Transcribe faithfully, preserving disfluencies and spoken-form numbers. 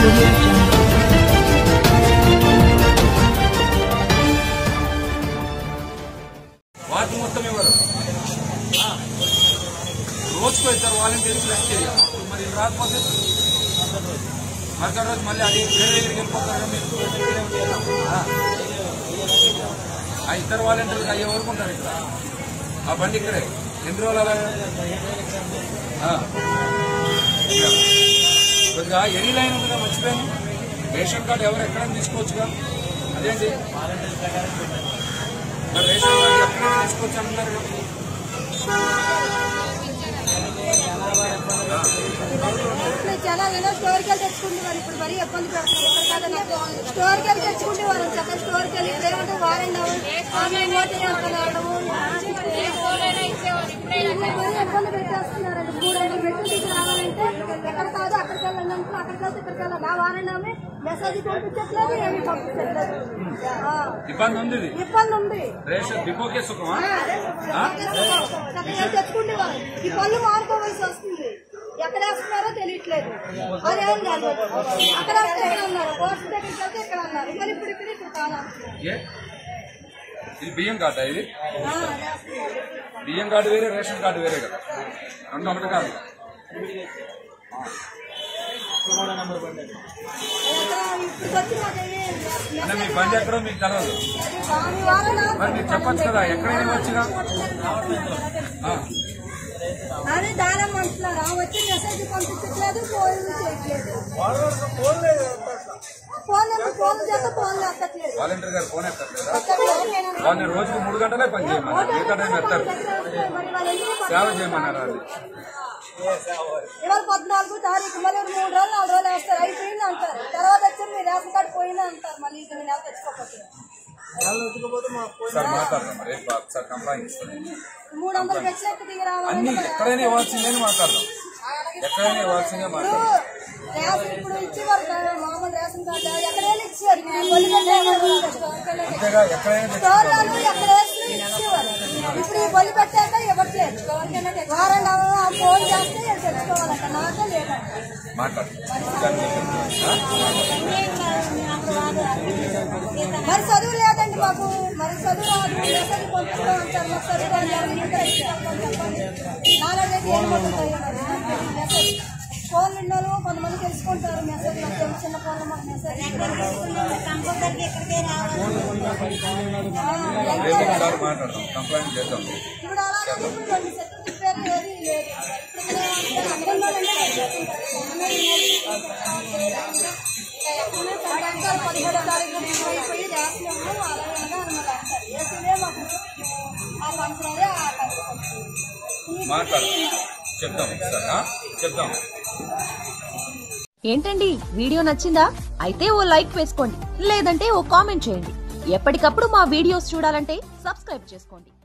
వాటి మొత్తం ఎవరు రోజుకు ఇద్దరు వాలంటీర్లు లెక్క చేయాలి. మరి రాకపోతే మరుసటి రోజు మళ్ళీ అది వేరే దగ్గరికి వెళ్ళిపోతారు. మీరు ఆ ఇద్దరు వాలంటీర్లు అయ్యే వరకు ఉంటారు ఇక్కడ. ఆ బండి ఇక్కడే ఎన్ని రోజులు అలా కొద్దిగా ఎనీ లైన్ ఉందిగా మర్చిపోయాను. రేషన్ కార్డు ఎవరు ఎక్కడైనా తీసుకోవచ్చుగా. అదేంటి మరి రేషన్ కార్డు ఎక్కడైనా తీసుకోవచ్చు అంటున్నారు. జనాలు ఏదో స్టోర్కి వెళ్ళి తెచ్చుకుంటున్నారు. ఇప్పుడు మరీ ఇబ్బంది పెడుతున్నారు. స్టోర్కి వెళ్ళి తెచ్చుకుంటేవారు చక్కగా స్టోర్కి వెళ్ళి ఇప్పుడేమంటే వారండి ఇబ్బంది పెట్టేస్తున్నారండి. మూడు వందలు పెట్టి తీసుకు రావాలంటే ఎక్కడ కాదు అక్కడికి వెళ్ళండి అంటే అక్కడికి వెళ్తే ఇక్కడికి వెళ్ళండి. ఆ వారండి ఆమె మెసేజ్ పంపించట్లేదు, ఏమి పంపించట్లేదు. ఇబ్బంది ఉంది ఇబ్బంది ఉంది. చక్కగా తెచ్చుకుంటేవారు ఈ పళ్ళు మారుకోవాల్సి వస్తుంది. ఎక్కడ వేస్తున్నారో తెలియట్లేదు. అదేం కాదు అక్కడ వస్తే ఎక్కడ ఉన్నారు, పోస్ట్ దగ్గరికి వెళ్తే ఇక్కడ ఉన్నారు. మరి ఇప్పుడు ఇప్పుడు ఇక్కడ కావాలి. ఇది బియ్యం కార్డా? ఇది బియ్యం కార్డు వేరే, రేషన్ కార్డు వేరే కదా, రెండు ఒకటి కాదు. అంటే మీ బండి ఎక్కడో మీకు తెలవదు. మరి మీరు చెప్పచ్చు కదా, ఎక్కడైనా వచ్చుగా. అదే దానం అంటున్నారు. వచ్చి మెసేజ్ పంపించట్లేదు, ఫోన్ చేయట్లేదు. ఫోన్ ఫోన్ చేస్తే ఫోన్ ఎత్తట్లేదు. వాలంటీర్ గారు ఫోన్ ఎత్తట్లేదా? వాళ్ళని రోజుకు మూడు గంటలే పని చేయమన్నారు. ఏ గంట ఎత్తారు? సేవ చేయమన్నారు. అది ఇవాళ పద్నాలుగు తారీఖు మళ్ళీ మూడు రోజులు నాలుగు రోజులు వేస్తారు. అయిపోయింది అంటారు. తర్వాత వచ్చి మీ రేషన్ కార్డు పోయింది అంటారు. మళ్ళీ ఇది నెల తెచ్చుకోకపోతే సార్ మాట్లాడదాం. మరి సార్ కంప్లైంట్ ఇస్తాను. మూడు వందలు పెట్టినట్టు దిగి రావాలి. అన్ని ఎక్కడైనా ఇవ్వాల్సిందే మాట్లాడదాం. ఎక్కడైనా ఇవ్వాల్సిందే మాట్లాడదాం. రేషన్ ఇప్పుడు ఇచ్చేవారు మామూలు రేషన్ కార్డు ఎక్కడైనా ఇచ్చారు. అంతేగా ఎక్కడైనా స్టోర్లలో ఎక్కడ ఇచ్చేవారు. ఇప్పుడు ఈ బొల్లి పెట్టాక ఇవ్వట్లేదు. వారండి ఫోన్ చేస్తే తెచ్చుకోవాలంట. నాకే లేదంట. మరి చదువు లేదండి మాకు. మరి చదువు రాదు. మెసేజ్ పంపిస్తూ ఉంటారు. మాకు చదువు నాలుగైదు ఏం పడుతుంది మెసేజ్. ఫోన్ విన్నాను కొంతమంది తెలుసుకుంటారు. మెసేజ్ చిన్న ఫోన్లో మాకు మెసేజ్ కంపల్సరీ ఎక్కడికే రావాలి. ఇప్పుడు అలాగే ఇప్పుడు కొన్ని సెట్లు తిప్పారు. ఏది లేదు. పదిహేడో తారీఖు అయిపోయి రాసినాము అలాగే అనమాట అంటారు. వేసిందే మాకు ఆ సంవత్సరాలే చెప్తాం చెప్తాం. ఏంటండి వీడియో నచ్చిందా? అయితే ఓ లైక్ వేసుకోండి, లేదంటే ఓ కామెంట్ చేయండి. ఎప్పటికప్పుడు మా వీడియోస్ చూడాలంటే సబ్స్క్రైబ్ చేసుకోండి.